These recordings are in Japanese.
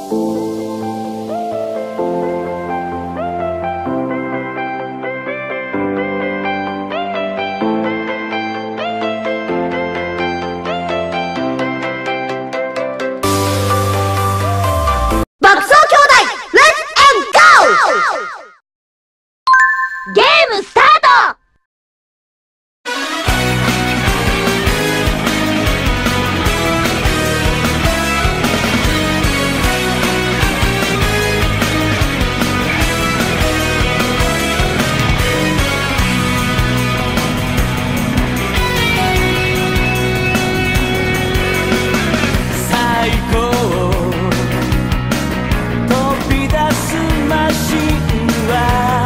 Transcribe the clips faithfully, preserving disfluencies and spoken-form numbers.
ゲームスタート。 最高飛び出すマシンは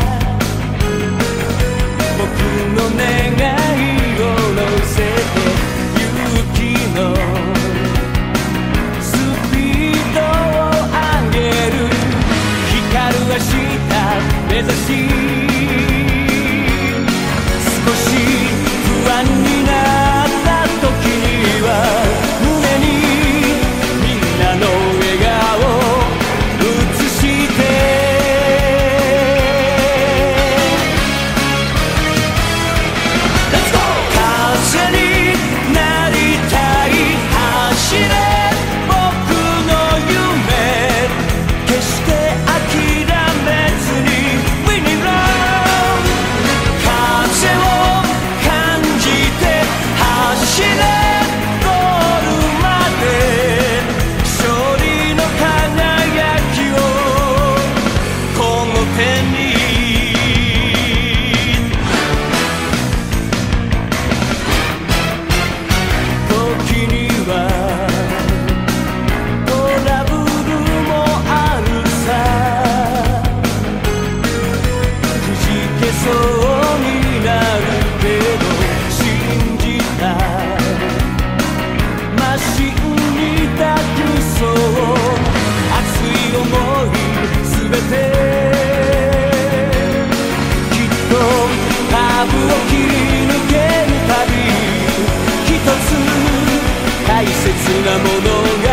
目指し少し不安になった時には胸にみんなの笑顔映して風になりたい走れ僕の夢決して諦めずにそうになるけど信じたマシンに抱きそう熱い想いすべてきっとハブを切り抜けるたび一つ大切なものが